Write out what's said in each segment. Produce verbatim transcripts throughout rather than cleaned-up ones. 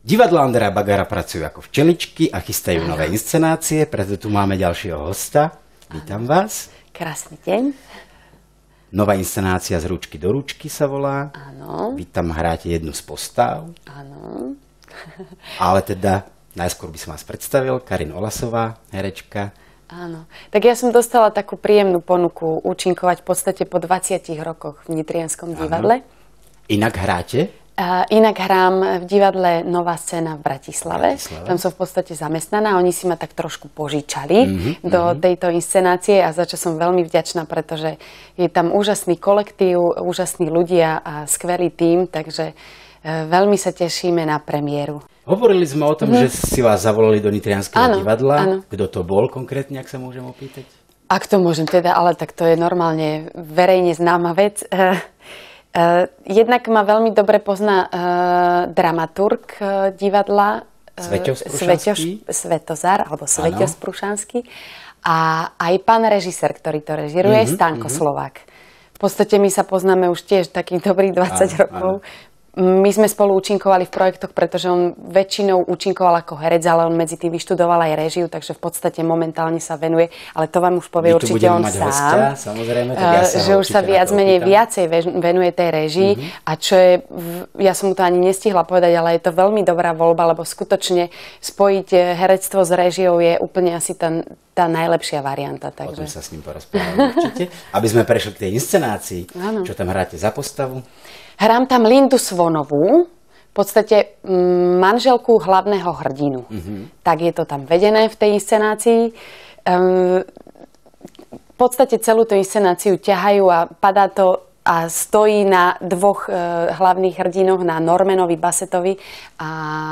Divadlo Ondreja Bagara pracujú ako včeličky a chystajú Áno. nové inscenácie, preto tu máme ďalšieho hosta. Vítam Áno. vás. Krásny deň. Nová inscenácia Z ručky do ručky sa volá. Áno. Vy tam hráte jednu z postáv. Áno. Ale teda najskôr by som vás predstavil. Karin Olasová, herečka. Áno. Tak ja som dostala takú príjemnú ponuku účinkovať v podstate po dvadsiatich rokoch v Nitrianskom divadle. Inak hráte? Uh, inak hrám v divadle Nová scéna v Bratislave. Bratislave. Tam som v podstate zamestnaná. Oni si ma tak trošku požičali mm-hmm, do mm-hmm. tejto inscenácie a za čo som veľmi vďačná, pretože je tam úžasný kolektív, úžasní ľudia a skvelý tím, takže uh, veľmi sa tešíme na premiéru. Hovorili sme o tom, mm. že si vás zavolali do Nitrianskeho áno, divadla. Áno. Kto to bol konkrétne, ak sa môžem opýtať? Ak to môžem teda, ale tak to je normálne verejne známa vec. Uh, Uh, jednak ma veľmi dobre pozná uh, dramaturg uh, divadla uh, Svetozar, alebo Sveťos Prušanský a aj pán režisér, ktorý to režiruje, mm-hmm, Stanko mm-hmm. Slovák. V podstate my sa poznáme už tiež takých dobrých dvadsať áno, rokov. Áno. My sme spolu účinkovali v projektoch, pretože on väčšinou účinkoval ako herec, ale on medzi tým vyštudoval aj režiu, takže v podstate momentálne sa venuje, ale to vám už povie určite on sám, hostia, samozrejme, tak ja sa že už sa viac menej viacej vienuje tej režii mm-hmm. a čo je, ja som mu to ani nestihla povedať, ale je to veľmi dobrá voľba, lebo skutočne spojiť herectvo s režiou je úplne asi tá, tá najlepšia varianta. Takže. O tom sa s ním porozprávame určite. Aby sme prešli k tej inscenácii, ano. Čo tam hráte za postavu? Hrám tam Lindu Svonovú, v podstate manželku hlavného hrdinu. Mm-hmm. Tak je to tam vedené v tej inscenácii. Um, v podstate celú tú inscenáciu ťahajú a padá to a stojí na dvoch uh, hlavných hrdinoch, na Normanovi Bassettovi a,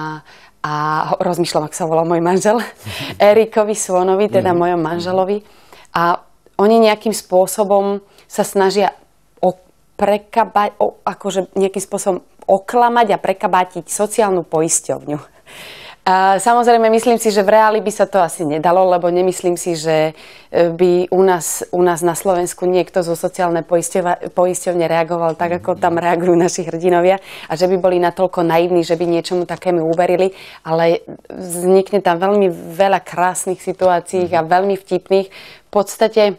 a rozmýšľam, ak sa volá môj manžel, Erikovi Svonovi, teda mm-hmm. mojom manželovi. A oni nejakým spôsobom sa snažia prekabať, o, akože nejakým spôsobom oklamať a prekabátiť sociálnu poisťovňu. A samozrejme, myslím si, že v reáli by sa to asi nedalo, lebo nemyslím si, že by u nás, u nás na Slovensku niekto zo sociálnej poisťovne reagoval tak, ako tam reagujú naši hrdinovia a že by boli natoľko naivní, že by niečomu takému uverili, ale vznikne tam veľmi veľa krásnych situácií a veľmi vtipných. V podstate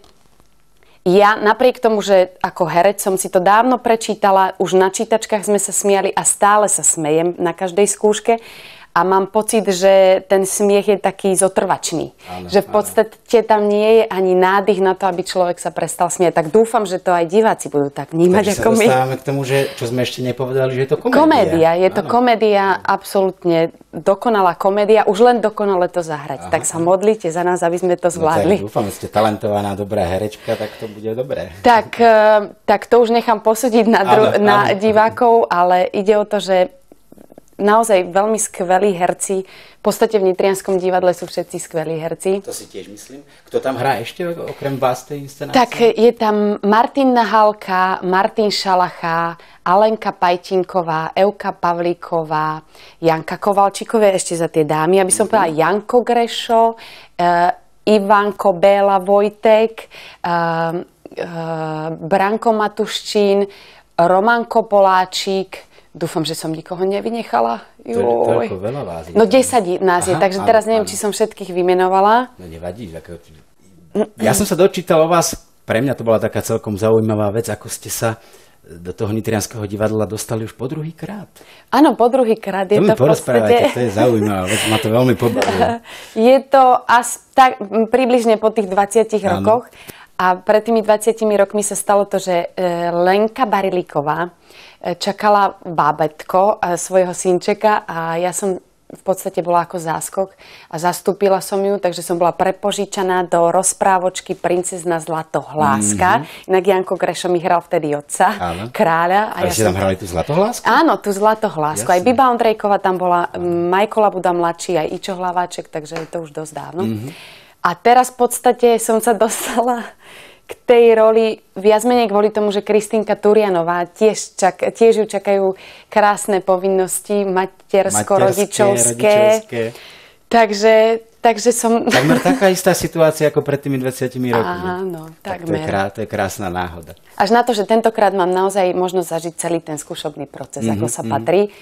ja napriek tomu, že ako herec som si to dávno prečítala, už na čítačkách sme sa smiali a stále sa smejem na každej skúške a mám pocit, že ten smiech je taký zotrvačný. Áno, že v podstate áno. tam nie je ani nádych na to, aby človek sa prestal smiať. Tak dúfam, že to aj diváci budú tak vnímať ako my. Takže sa dostávame k tomu, že, čo sme ešte nepovedali, že je to komédia. Komédia, je to áno. komédia, absolútne dokonalá komédia, už len dokonale to zahrať. Aha, tak sa modlite za nás, aby sme to zvládli. No, tak dúfam, že ste talentovaná, dobrá herečka, tak to bude dobré. Tak, tak to už nechám posúdiť na, dru- áno, na áno, divákov, áno. ale ide o to, že naozaj veľmi skvelí herci. V podstate v Nitrianskom divadle sú všetci skvelí herci. To si tiež myslím. Kto tam hrá ešte okrem vás tej inscenácie? Tak je tam Martin Nahalka, Martin Šalacha, Alenka Pajtinková, Evka Pavlíková, Janka Kovalčíková, ešte za tie dámy, aby som mm-hmm. povedala Janko Grešo, uh, Ivanko Béla Vojtek, uh, uh, Branko Matuščín, Romanko Poláčik. Dúfam, že som nikoho nevynechala. To je veľa vás. No desať nás je, takže áno, teraz neviem, áno. či som všetkých vymenovala. No nevadí. Ako... Ja som sa dočítal o vás, pre mňa to bola taká celkom zaujímavá vec, ako ste sa do toho Nitrianskeho divadla dostali už po druhý krát. Áno, po druhý krát. Je to, to v podstate... to je zaujímavá vec, ma to veľmi pobavilo. Je to asi tak približne po tých dvadsiatich áno. rokoch. A pred tými dvadsiatimi rokmi sa stalo to, že Lenka Barilíková čakala bábätko svojho synčeka a ja som v podstate bola ako záskok a zastúpila som ju, takže som bola prepožičaná do rozprávočky Princezna Zlatohláska. Mm-hmm. Inak Janko Grešo mi hral vtedy otca, áno. kráľa. A, a ja ste tam som... hrali tú Zlatohlásku? Áno, tú Zlatohlásku. Jasne. Aj Biba Ondrejková tam bola, Majko Labuda mladší, aj Ičo Hlaváček, takže je to už dosť dávno. Mm-hmm. A teraz v podstate som sa dostala k tej roli viac menej kvôli tomu, že Kristýnka Turianová tiež, čak, tiež ju čakajú krásne povinnosti matersko-rodičovské. Takže, takže som... Takmer taká istá situácia ako pred tými dvadsiatimi rokmi. Áno, tak to je, krá, to je krásna náhoda. Až na to, že tentokrát mám naozaj možnosť zažiť celý ten skúšobný proces, mm-hmm, ako sa patrí.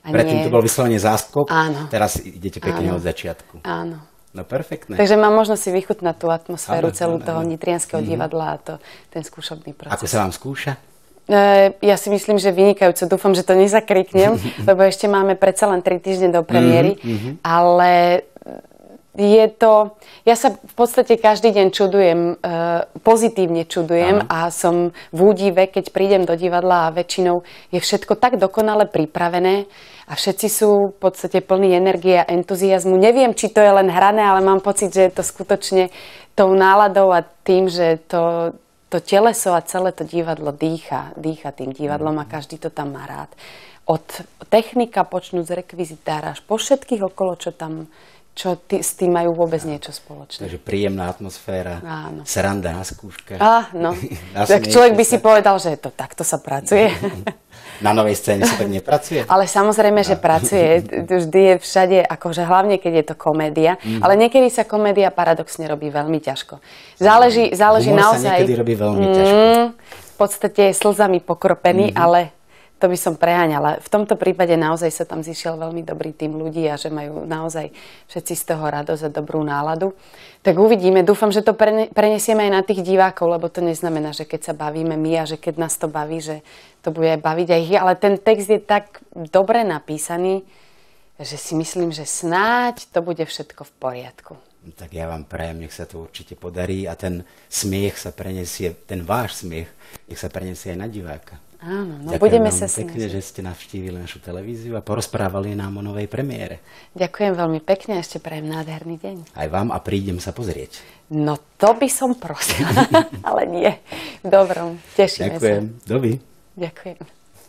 A Predtým nie... to bol vyslovene záskok, Áno. teraz idete pekne Áno. od začiatku. Áno. No perfektné. Takže mám možnosť si vychutnať tú atmosféru Áno, celú áno, toho áno. nitrianskeho Mhm. divadla a to, ten skúšobný proces. Ako sa vám skúša? E, ja si myslím, že vynikajúco. Dúfam, že to nezakriknem, lebo ešte máme predsa len tri týždne do premiéry. Mhm, mhm. Ale je to... Ja sa v podstate každý deň čudujem, e, pozitívne čudujem Áno. a som v údive, keď prídem do divadla a väčšinou je všetko tak dokonale pripravené a všetci sú v podstate plní energie a entuziazmu. Neviem, či to je len hrané, ale mám pocit, že je to skutočne tou náladou a tým, že to, to teleso a celé to divadlo dýcha, dýcha tým divadlom a každý to tam má rád. Od technika počnúť z rekvizitára až po všetkých okolo, čo tam čo ty, s tým majú vôbec niečo spoločné. Takže príjemná atmosféra, Áno. sranda na skúškach. Áno, tak človek by si povedal, že to takto sa pracuje. Na novej scéne sa tak nepracuje? Ale samozrejme, že pracuje. Vždy je všade, akože hlavne, keď je to komédia. Mm. Ale niekedy sa komédia paradoxne robí veľmi ťažko. Záleží, záleží Humor naozaj... sa niekedy robí veľmi ťažko. Mm, v podstate je slzami pokropený, mm-hmm. ale to by som preháňala. V tomto prípade naozaj sa tam zišiel veľmi dobrý tým ľudí a že majú naozaj všetci z toho radosť a dobrú náladu. Tak uvidíme. Dúfam, že to prenesieme aj na tých divákov, lebo to neznamená, že keď sa bavíme my a že keď nás to baví, že to bude baviť aj ich. Ale ten text je tak dobre napísaný, že si myslím, že snáď to bude všetko v poriadku. Tak ja vám prajem, nech sa to určite podarí a ten smiech sa prenesie, ten váš smiech, nech sa prenesie aj na diváka. Áno, no Ďakujem budeme vám sa pekne, snažiť. že ste navštívili našu televíziu a porozprávali nám o novej premiére. Ďakujem veľmi pekne a ešte prajem nádherný deň. Aj vám a prídem sa pozrieť. No to by som prosila, ale nie. Dobrom, tešíme Ďakujem. sa. Dovi. Ďakujem.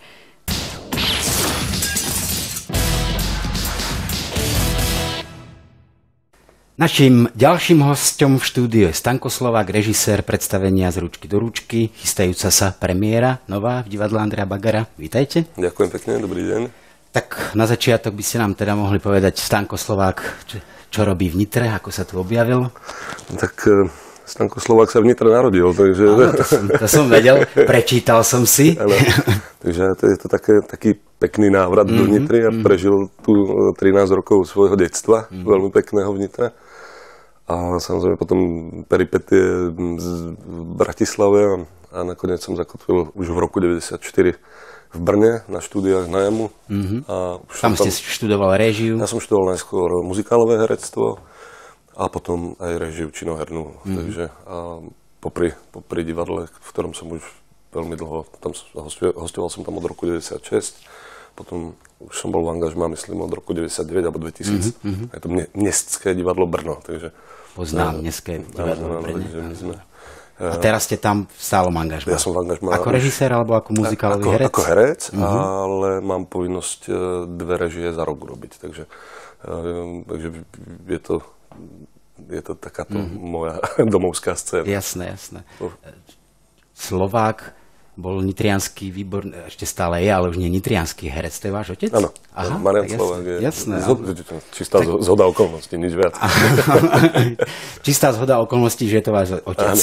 Naším ďalším hosťom v štúdiu je Stanko Slovák, režisér predstavenia Z ručky do ručky, chystajúca sa premiéra nová v divadle Andreja Bagara. Vítajte. Ďakujem pekne, dobrý deň. Tak na začiatok by ste nám teda mohli povedať Stanko Slovák, čo, čo robí v Nitre, ako sa tu objavil. Tak Stanko Slovák sa v Nitre narodil, takže... Áno, to, som, to som vedel, prečítal som si. Áno, takže to je to také, taký pekný návrat mm-hmm, do Nitry a prežil tu trinásť rokov svojho detstva, mm-hmm. veľmi pekného v Nitre. A samozrejme potom peripetie v Bratislave a, a nakoniec som zakotvil už v roku deväťdesiatštyri v Brne na štúdiách na Jamu. Mm-hmm. A už tam ste tam, študoval réžiu? Ja som študoval najskôr muzikálové herectvo a potom aj réžiu činohernú. Mm-hmm. Takže a popri, popri divadle, v ktorom som už veľmi dlho, tam hostoval som tam od roku deväťdesiatšesť. Potom už som bol v angažmá, myslím, od roku deväťdesiatdeväť alebo dvetisíc. Mm-hmm. Je to Městské divadlo Brno, takže... Poznám Městské divadlo Brno. Sme, a teraz ste tam v stálom angažmá? Ja som v angažmá. Ako režisér alebo ako muzikálový ako, herec? Ako herec, mm-hmm. ale mám povinnosť dve režie za rok robiť, takže, takže je to... Je to takáto mm-hmm. moja domovská scéna. Jasné, jasné. Slovák bol nitriansky výbor, ešte stále je, ale už nie nitriansky herec. To je váš otec? Áno, Marian Slovák je jasné, zhod, čistá tak... zhoda okolností, nič viac. Čistá zhoda okolností, že je to váš otec.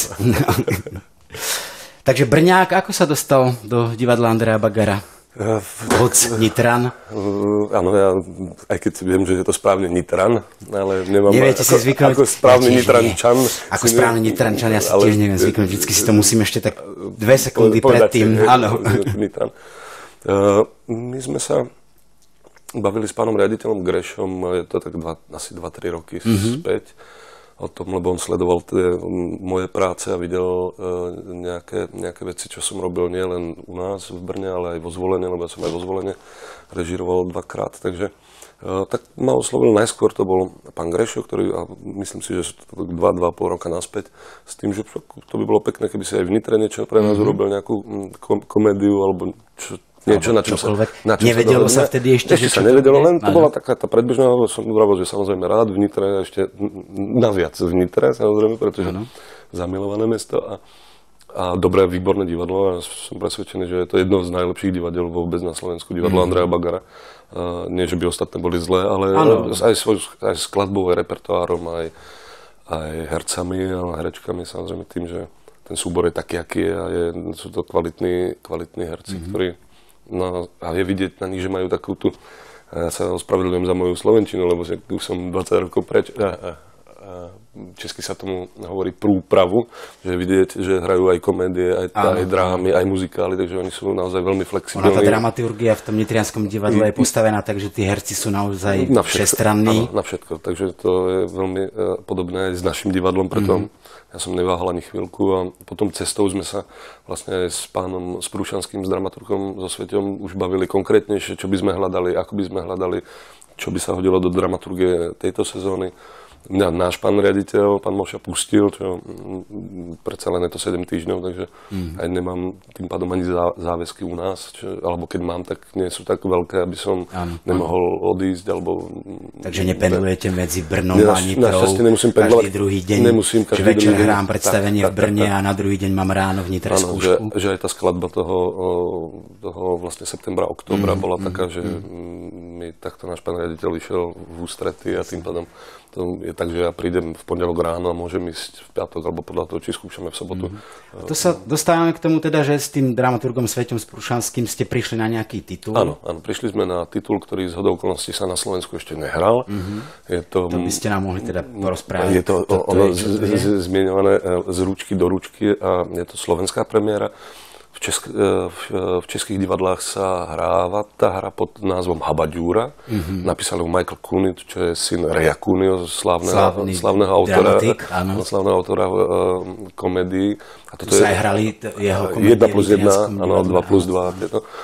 Takže Brňák, ako sa dostal do divadla Andreja Bagara? Hoc Nitran. Uh, áno, ja, aj keď viem, že je to správne Nitran, ale nemám... Neviete si zvyknúť? Ako správny ja Nitrančan. Ako správny Nitrančan, ja si ale... tiež neviem zvyknúť. Vždycky si to musím ešte tak dve sekundy predtým. Áno. Nitran. Uh, my sme sa bavili s pánom riaditeľom Grešom, je to tak dva, asi dva tri roky mm-hmm. späť, o tom, lebo on sledoval tie moje práce a videl uh, nejaké, nejaké veci, čo som robil nielen u nás v Brne, ale aj vo Zvolene, lebo ja som aj vo Zvolene režiroval dvakrát. Takže uh, tak ma oslovil najskôr, to bol pán Grešo, ktorý, a myslím si, že to dva, dva pol roka naspäť, s tým, že to by bolo pekné, keby si aj v Nitre niečo pre nás mm-hmm. urobil, nejakú kom- komédiu alebo čo, niečo, na čom sa, na čom nevedelo sa, sa vtedy ešte, ešte sa nevedelo, len to bola taká tá predbežná, som urobil, že samozrejme rád v Nitre, ešte naviac v Nitre, samozrejme, pretože ano. Zamilované mesto a, a dobré, výborné divadlo a som presvedčený, že je to jedno z najlepších divadiel vôbec na Slovensku, divadlo mm. Andreja Bagara. Uh, nie, že by ostatné boli zlé, ale ano. aj, svoj, aj skladbou, aj repertoárom, aj, aj hercami a herečkami, samozrejme tým, že ten súbor je taký, aký je a je, sú to kvalitní, kvalitní herci, mm-hmm. ktorí no, a je vidieť na nich, že majú takú tú A ja sa ospravedlňujem za moju slovenčinu, lebo už som dvadsať rokov preč. A, a, a česky sa tomu hovorí prúpravu, že vidieť, že hrajú aj komédie, aj, aj drámy, aj muzikály, takže oni sú naozaj veľmi flexibilní. Ona tá dramaturgia v tom nitrianskom divadle je postavená tak, že tí herci sú naozaj na všestranní. Áno, na všetko, takže to je veľmi uh, podobné aj s našim divadlom, preto mm-hmm. ja som neváhal ani chvíľku a potom cestou sme sa vlastne aj s pánom Sprúšanským, s dramaturgom, so Sveťom už bavili konkrétnejšie, čo by sme hľadali, ako by sme hľadali, čo by sa hodilo do dramaturgie tejto sezóny. Mňa náš pán riaditeľ, pán Moša pustil, čo predsa len je to sedem týždňov, takže mm. aj nemám tým pádom ani záväzky u nás, čo, alebo keď mám, tak nie sú tak veľké, aby som ano, nemohol ano. odísť, alebo... Takže nependlujete medzi Brnom a Nitrou každý druhý deň, nemusím každý že večer druhý hrám predstavenie tak, v Brne tak, tak, a na druhý deň mám ráno v Nitre skúšku. Že, že aj tá skladba toho, toho vlastne septembra, októbra mm, bola mm, taká, že mm. mi takto náš pán riaditeľ išiel v ústrety a tým pádom to je tak, že ja prídem v pondelok ráno a môžem ísť v piatok, alebo podľa toho, či skúšame v sobotu. Mm-hmm. To sa dostávame k tomu teda, že s tým dramaturgom Sveťom Sprúšanským ste prišli na nejaký titul. Áno, áno, prišli sme na titul, ktorý z hodou okolností sa na Slovensku ešte nehral. Mm-hmm. Je to, to by ste nám mohli teda porozprávať. Je to, to, ono je, je, je zmieňované z ručky do ručky a je to slovenská premiéra. V, česk, v, v českých divadlách sa hráva tá hra pod názvom Habaďúra. Mm-hmm. Napísal ju Michael Cooney, čo je syn Raya Cooneyho, slávneho, slávneho autora, slávneho autora uh, komédií. A toto sa aj hrali jeho komédie. jedna plus jedna, áno, dva plus dva.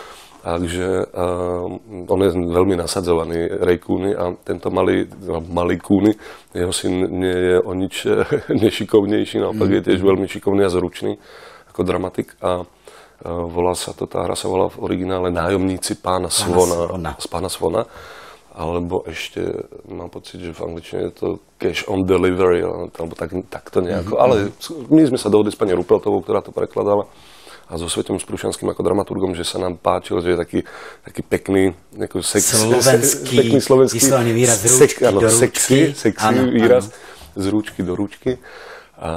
Takže uh, on je veľmi nasadzovaný, Ray Cooney, a tento malý, malý Cooney, jeho syn nie je o nič nešikovnejší, naopak mm-hmm. je tiež veľmi šikovný a zručný ako dramatik. A volá sa to, tá hra sa volá v originále Nájomníci pána Svona, Svona. z pána Svona, alebo ešte mám pocit, že v angličtine je to Cash on Delivery, alebo tak, tak to nejako, mm-hmm. ale my sme sa dohodli s pani Rupeltovou, ktorá to prekladala, a so Sveťom Sprúšanským ako dramaturgom, že sa nám páčil, že je taký, taký pekný, sex, slovenský, pekný slovenský vyslovený výraz z rúčky áno, do rúčky. Sexy, sexy áno, výraz áno. z rúčky do rúčky. A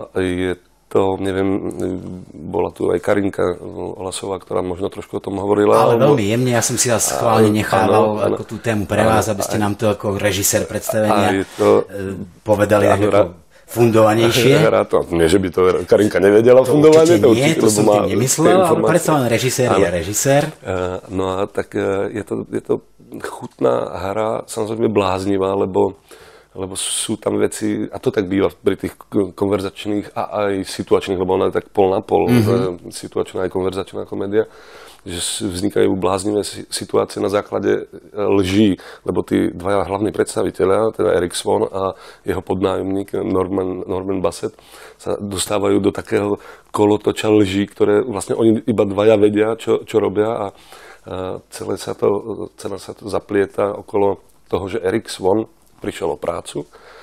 je to, neviem, bola tu aj Karinka Olasová, ktorá možno trošku o tom hovorila. Ale alebo... veľmi jemne, ja som si vás schválne nechával áno, ako áno, tú tému pre vás, áno, aby ste aj, nám to ako režisér predstavenia to, povedali tak ako fundovanejšie. To, nie, že by to Karinka nevedela to fundovanie. To nie, to som tým nemyslel, ale predsa len režisér je režisér. No a tak je to, je to chutná hra, samozrejme bláznivá, lebo lebo sú tam veci, a to tak býva pri tých konverzačných a aj situačných, lebo ona je tak pol na pol, mm-hmm. situačná aj konverzačná komédia, že vznikajú bláznivé situácie na základe lží, lebo tí dvaja hlavní predstavitelia, teda Erik Swan a jeho podnájomník Norman, Norman Bassett, sa dostávajú do takého kolotoča lží, ktoré vlastne oni iba dvaja vedia, čo, čo robia, a, a celé, sa to, celé sa to zaplieta okolo toho, že Erik Swan prišiel o prácu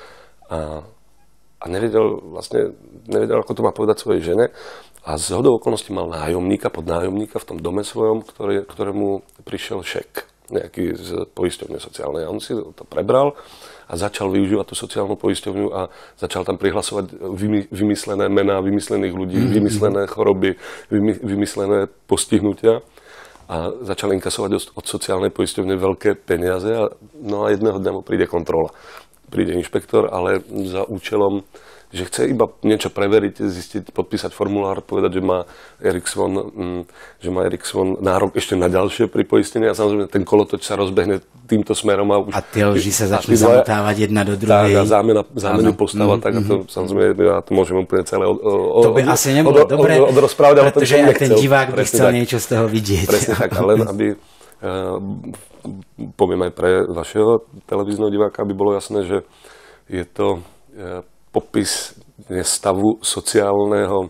a, a nevedel vlastne, nevedel, ako to má povedať svojej žene, a z hodou okolností mal nájomníka, podnájomníka v tom dome svojom, ktoré, ktorému prišiel šek nejaký z poisťovne sociálnej. A on si to prebral a začal využívať tú sociálnu poisťovňu a začal tam prihlasovať vymy, vymyslené mená vymyslených ľudí, mm-hmm. vymyslené choroby, vymy, vymyslené postihnutia. A začal inkasovať od sociálnej poisťovne veľké peniaze, a, no a jedného dňa mu príde kontrola. Príde inšpektor, ale za účelom, že chce iba niečo preveriť, zistiť, podpísať formulár, povedať, že má Erik Swan, mm, že má Erik Swan nárok ešte na ďalšie pripoistenie, a samozrejme ten kolotoč sa rozbehne týmto smerom. A, už, a tie lži sa začnú zamotávať jedna do druhej. Tak, a zámena, zámenu postava, mm, tak a to mm, samozrejme, ja to môžem úplne celé od, od, to by od, asi nebolo od, dobre, od, odrozprávať, ale pretože aj ten divák by chcel tak, niečo z toho vidieť. Presne tak, ale len aby, uh, poviem aj pre vašeho televízneho diváka, aby bolo jasné, že je to uh, popis stavu sociálneho,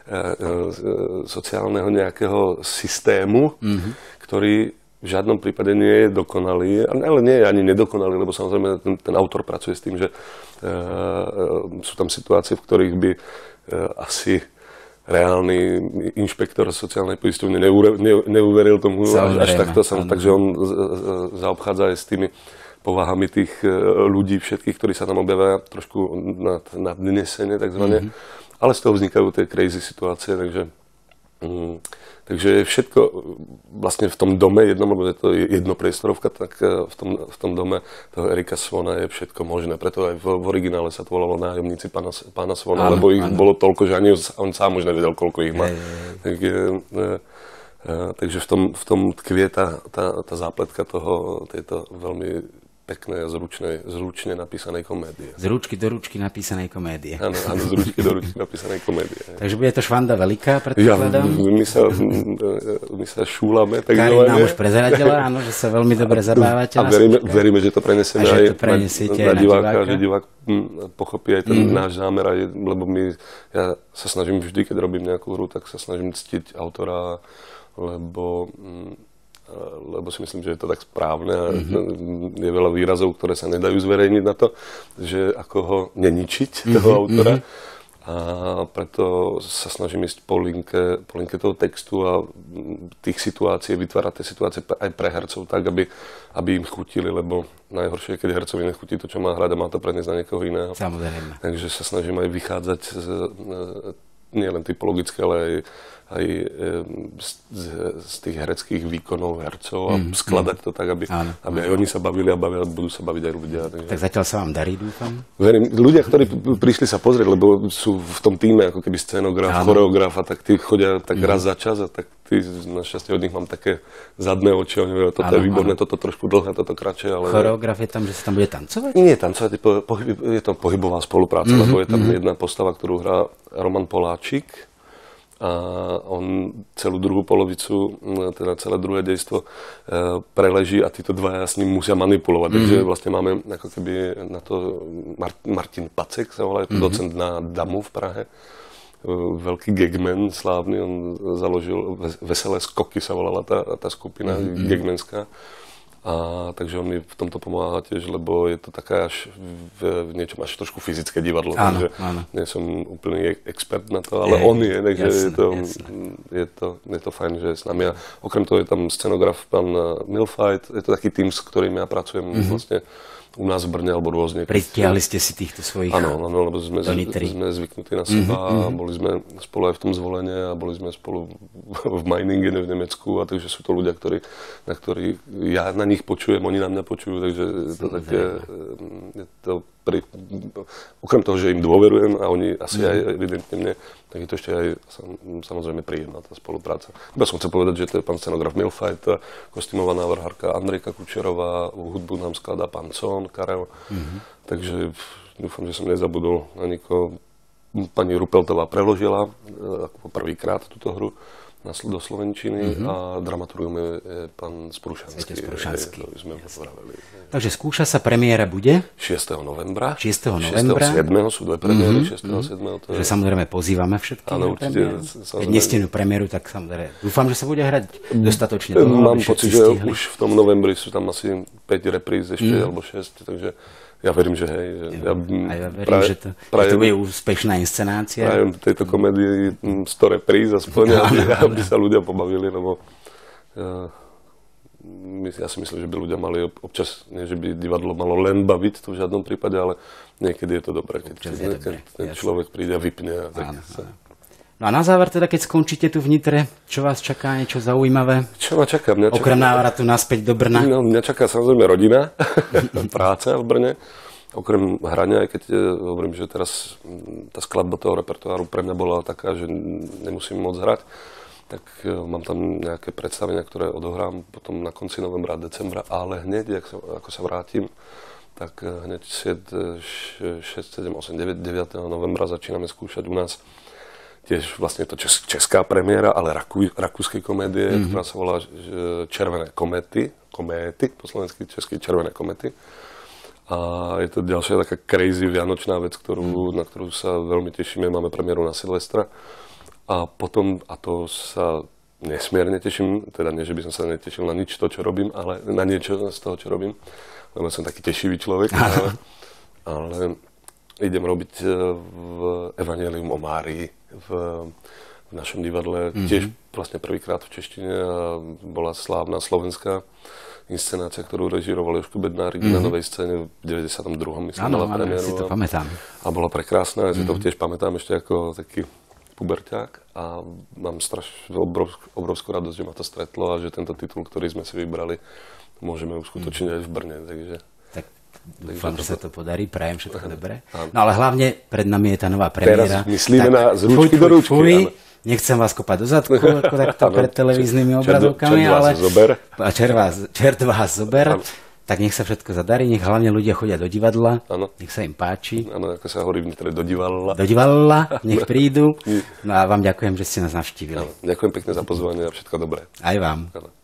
sociálneho nejakého systému, mm-hmm. ktorý v žiadnom prípade nie je dokonalý, ale nie je ani nedokonalý, lebo samozrejme ten, ten autor pracuje s tým, že uh, sú tam situácie, v ktorých by uh, asi reálny inšpektor sociálnej poisťovne neuveril tomu až takto, takže on zaobchádza aj s tými povahami tých ľudí všetkých, ktorí sa tam objavia trošku nadnesene takzvané, mm-hmm. ale z toho vznikajú tie crazy situácie, takže Mm, takže všetko vlastne v tom dome jednom, lebo je to jednopriestorovka, tak v tom, v tom dome toho Erika Swona je všetko možné. Preto aj v, v originále sa to volalo Nájomníci pána, pána Swona, áno, lebo ich áno. bolo toľko, že ani on sám už nevedel, koľko ich má. Je, je, je. Tak, je, je, takže v tom, v tom tkvie tá, tá, tá zápletka toho, tejto veľmi peknej a zručnej, zručne napísanej komédie. Z ručky do ručky napísanej komédie. Áno, áno, z ručky do ručky napísanej komédie. Takže bude to švanda veľká, predpokladám? Ja, my sa, my sa šúlame. Karin nám už prezradila, áno, že sa veľmi dobre zabávate. A veríme, veríme, že to prenesieme aj na, na diváka, že divák pochopí aj ten mm. náš zámer, aj, lebo my, ja sa snažím vždy, keď robím nejakú hru, tak sa snažím ctiť autora, lebo... lebo si myslím, že je to tak správne a mm-hmm. je veľa výrazov, ktoré sa nedajú zverejniť na to, že ako ho neničiť, toho mm-hmm. autora. A preto sa snažím ísť po linke, po linke toho textu a tých situácií, vytvárať tie situácie aj pre hercov tak, aby, aby im chutili, lebo najhoršie je, keď hercovi nechutí to, čo má hrať a má to preniesť na niekoho iného. Samozrejme. Takže sa snažím aj vychádzať z, nie len typologicky, ale aj aj z, z tých hereckých výkonov hercov a mm, skladať mm. to tak, aby, áno, aby aj oni sa bavili a bavili, budú sa baviť aj ľudia. Takže... Tak zatiaľ sa vám darí, dúfam? Verím, ľudia, ktorí prišli sa pozrieť, lebo sú v tom týme ako keby scenograf, áno. choreograf a tak tí chodia tak mm. raz za čas a tak tí, našťastie od nich mám také zadné oči, oni vedia, toto áno, je výborné, áno. toto trošku dlhé, toto kratšie. Ale... Choreograf je tam, že sa tam bude tancovať? Nie, tancovať, je, pohyb, je to pohybová spolupráca, mm-hmm, lebo je tam mm-hmm. jedna postava, ktorú hrá Roman Poláčik. A on celú druhú polovicu, teda celé druhé dejstvo preleží a títo dvaja s ním musia manipulovať. Mm-hmm. Takže vlastne máme ako keby na to Martin Pacek, sa volá, je to mm-hmm. docent na Damu v Prahe. Veľký gagman slávny, on založil Veselé skoky, sa volala tá, tá skupina mm-hmm. gagmanská. A takže on mi v tomto pomáha tiež, lebo je to také až v, v niečom až trošku fyzické divadlo, áno, takže áno. nie som úplný expert na to, ale je, on je, takže jasne, je, to, je, to, je to fajn, že je s nami. A okrem toho je tam scenograf pán Milfight, je to taký tým, s ktorým ja pracujem mm-hmm. vlastne u nás v Brne alebo rôzne. Pritiahli ste si týchto svojich Áno, áno, lebo sme, sme zvyknutí na seba mm-hmm. a boli sme spolu aj v tom Zvolenie a boli sme spolu v Meiningene v Nemecku a takže sú to ľudia, ktorí, na ktorí ja na nich počujem, oni na mňa počujú, takže je to také, je to pri, okrem toho, že im dôverujem a oni asi mm-hmm. aj evidentne mne, tak je to ešte aj samozrejme príjemná tá spolupráca. Iba som chcel povedať, že to je pán scenograf Milfight, kostýmová návrhárka Andrejka Kučerová, hudbu nám skladá pán Con, Karel. Mm-hmm. Takže dúfam, že som nezabudol na nikoho. Pani Rupeltová preložila ako prvýkrát túto hru do slovenčiny mm-hmm. a dramaturgom je, je pán Sprušanský. Sprušanský. Je, sme popravili. Takže skúša sa, premiéra bude? šiesteho novembra. šiesteho novembra. šiesteho siedmeho sú dve premiéry. Mm-hmm. šiesteho siedmeho To je... Že samozrejme pozývame všetkých. Áno, určite. Keď nestihnú premiéru, tak samozrejme. Dúfam, že sa bude hrať dostatočne dlho. Mám pocit, že stihli. Už v tom novembri sú tam asi päť repríz ešte, mm. alebo šesť, takže ja verím, že hej. Že ja, a ja verím, prajem, že, to, prajem, že to bude úspešná inscenácia. Prajem tejto komédii sto repríz aspoň, aby, aby sa ľudia pobavili, lebo ja, ja si myslím, že by ľudia mali občas, nie že by divadlo malo len baviť, to v žiadnom prípade, ale niekedy je to dobré, keď, keď, dobré, keď ten človek príde a vypne. A tak áno, sa... No a na záver teda, keď skončíte tu v Nitre, čo vás čaká, niečo zaujímavé? Čo ma čaká? Mňa čaká... Okrem návratu naspäť do Brna? No, mňa čaká samozrejme rodina, práca v Brne. Okrem hrania, aj keď hovorím, že teraz tá skladba toho repertoáru pre mňa bola taká, že nemusím moc hrať, tak mám tam nejaké predstavenia, ktoré odohrám potom na konci novembra a decembra, ale hneď, ako sa vrátim, tak hneď šesť, sedem, osem, deväť, deviateho novembra začíname skúšať u nás tiež vlastne to čes, česká premiéra, ale rakú, rakúskej komédie, mm-hmm. ktorá sa volá Červené kométy, kométy, po slovensky česky Červené kométy. A je to ďalšia taká crazy vianočná vec, ktorú, mm. na ktorú sa veľmi tešíme. Máme premiéru na Silvestra. A potom, a to sa nesmierne teším, teda nie, že by som sa netešil na nič to, čo robím, ale na niečo z toho, čo robím, lebo som taký tešivý človek, ale, ale idem robiť v Evangelium o Márii v, v našom divadle, mm-hmm. tiež vlastne prvýkrát v češtine a bola slávna slovenská inscenácia, ktorú režíroval Jožko Bednárik mm-hmm. na Novej scéne v deväťdesiatom druhom myslím, áno, mala premiéru. Áno, si to pamätám. A bola prekrásna, ja si mm-hmm. to tiež pamätám ešte ako taký puberťák a mám strašne obrovskú, obrovskú radosť, že ma to stretlo a že tento titul, ktorý sme si vybrali, môžeme uskutočniť aj v Brne. Takže, tak dúfam, takže že sa to podarí, prajem všetko dobré. Áno. No ale hlavne pred nami je tá nová premiéra. Teraz myslíme tak, na z rúčky do rúčky. Fuj, nechcem vás kopať do zadku, ako takto pred televíznymi obrazovkami, čert, čert ale... zober. A čert vás, čert vás zober. Áno. Tak nech sa všetko zadarí, nech hlavne ľudia chodia do divadla, ano. Nech sa im páči. Áno, ako sa hovorí vnitre, do divadla. Do divadla, nech prídu. No a vám ďakujem, že ste nás navštívili. Ano. Ďakujem pekne za pozvanie a všetko dobré. Aj vám. Ano.